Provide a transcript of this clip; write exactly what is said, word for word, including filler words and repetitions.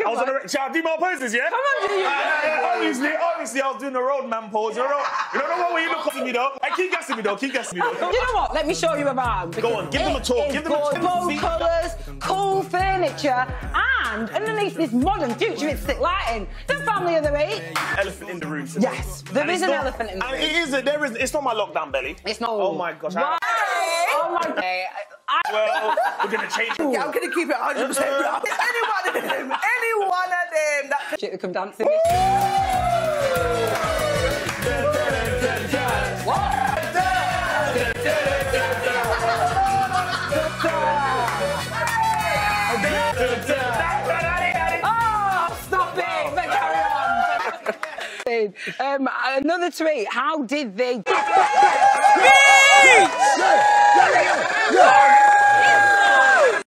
I was on the... Shall I do more poses, yeah? Come on, do you? Uh, uh, obviously, obviously, I was doing the roadman pose. You know, you know the one where you look at me, though? Hey, keep guessing me, though. Keep guessing me, though. You know what? Let me show you around. Go on, give them a talk. Give them a talk. Bold colours, cool furniture, and underneath this modern futuristic lighting, the family of the eight. Elephant in the room. So Yes, there and is an not, elephant in the room. And it is. A, there is. It's not my lockdown belly. It's not. Oh my gosh. Why? Oh my god. I, well, we're gonna change it. Yeah, I'm gonna keep it one hundred percent. Any one of them, any one of them. That shit, come dancing. Oh, stop it! But carry on. Um, another tweet. How did they?